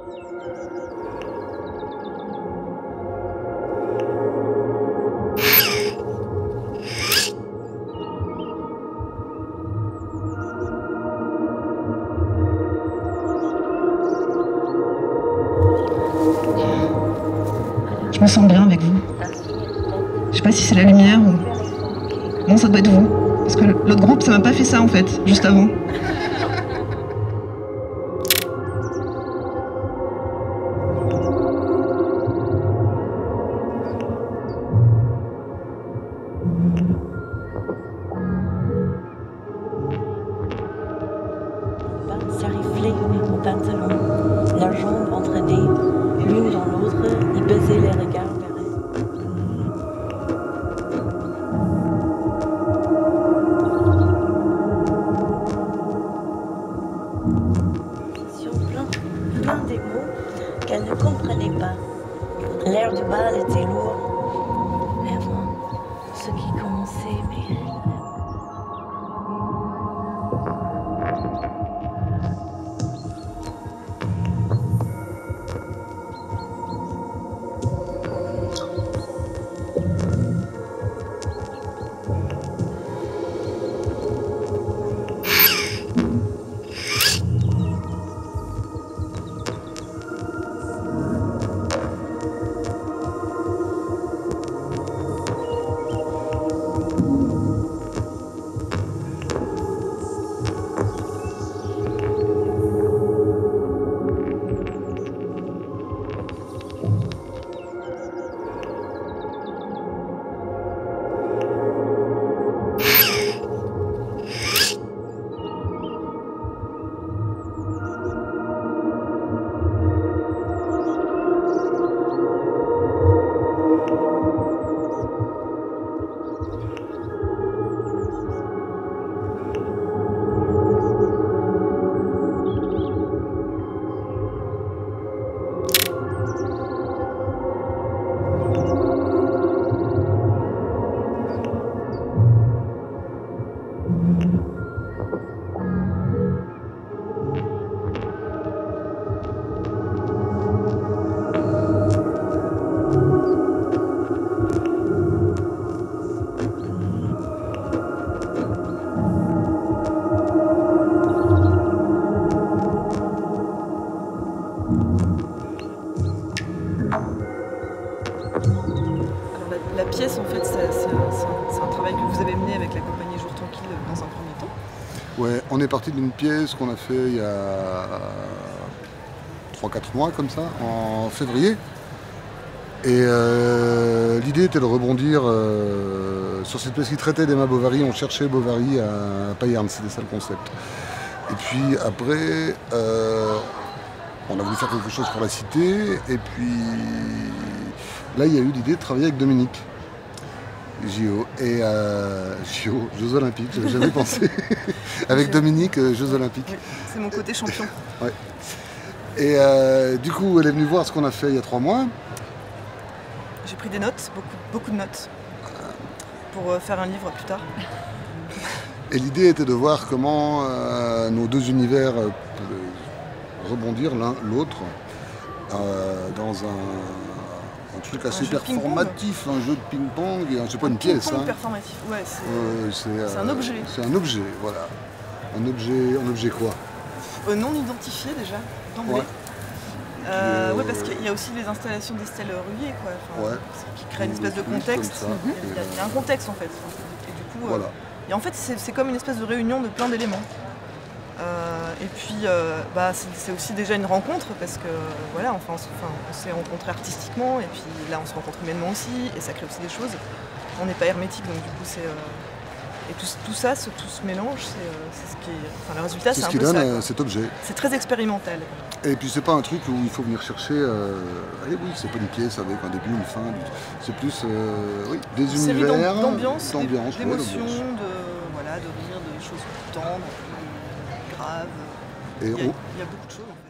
Je me sens bien avec vous. Je sais pas si c'est la lumière ou... Non, ça doit être vous. Parce que l'autre groupe, ça m'a pas fait ça en fait, juste avant. S'arrifler au pantalon, la jambe entraînée, l'une dans l'autre, ils baisaient les regards vers elle. Sur plein des mots qu'elle ne comprenait pas. L'air du bal était lourd. Vraiment, ce qui commençait, mais... La pièce, en fait, c'est un travail que vous avez mené avec la compagnie Jour Tranquille dans un premier temps. Ouais, on est parti d'une pièce qu'on a fait il y a 3-4 mois, comme ça, en février. Et l'idée était de rebondir sur cette pièce qui traitait d'Emma Bovary. On cherchait Bovary à Payerne, c'était ça le concept. Et puis après, on a voulu faire quelque chose pour la cité. Et puis là, il y a eu l'idée de travailler avec Dominique. JO et JO, Jeux Olympiques, j'avais jamais pensé. Avec Dominique, Jeux Olympiques. Oui, c'est mon côté champion. Ouais. Et du coup, elle est venue voir ce qu'on a fait il y a 3 mois. J'ai pris des notes, beaucoup de notes, pour faire un livre plus tard. Et l'idée était de voir comment nos deux univers pouvaient rebondir l'un l'autre dans un truc assez performatif, un jeu de ping-pong, c'est pas une pièce. Ping-pong performatif, ouais, c'est un objet. C'est un objet, voilà. Un objet quoi? Non identifié déjà, d'emblée. Ouais. Ouais, parce qu'il y a aussi les installations d'Estelle Rulier, quoi, Ouais. qui créent une espèce de contexte. Il y a un contexte en fait. Et du coup, voilà. Et en fait, c'est comme une espèce de réunion de plein d'éléments. Et puis, c'est aussi déjà une rencontre parce que voilà, on s'est rencontrés artistiquement et puis là, on se rencontre humainement aussi et ça crée aussi des choses. On n'est pas hermétique, donc du coup, et tout ça, tout ce mélange, c'est ce qui est... Enfin, le résultat, c'est un peu ça. C'est ce qui donne cet objet. C'est très expérimental. Et puis, c'est pas un truc où il faut venir chercher... Allez, oui, c'est pas une pièce avec un début, une fin. C'est plus oui, des univers, d'ambiance, d'émotions, ouais, de rire, de choses plus tendres, plus graves. Et il y a beaucoup de choses.